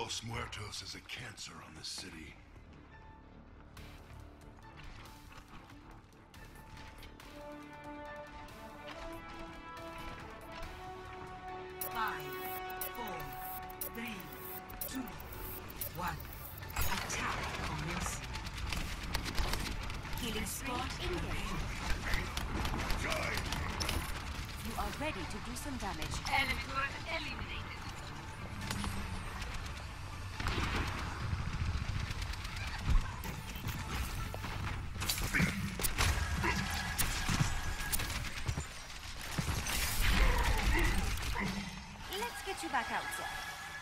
Los Muertos is a cancer on the city. Healing spot engaged. You are ready to do some damage. Enemy turret eliminated. Let's get you back out, sir.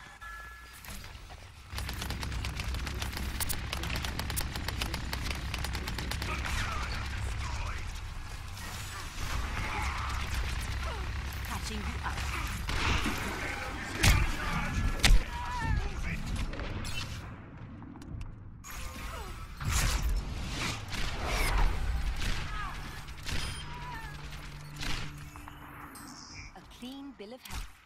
Catching you up. A clean bill of health.